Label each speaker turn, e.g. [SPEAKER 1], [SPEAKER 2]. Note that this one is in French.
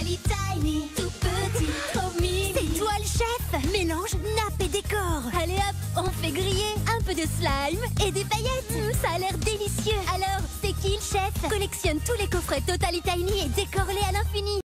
[SPEAKER 1] Totally Tiny, tout petit, trop mini.
[SPEAKER 2] C'est toi le chef. Mélange, nappe et décor.
[SPEAKER 1] Allez hop, on fait griller un peu de slime et des paillettes.
[SPEAKER 2] Ça a l'air délicieux.
[SPEAKER 1] Alors, c'est qui le chef?
[SPEAKER 2] Collectionne tous les coffrets Totally Tiny et décore-les à l'infini.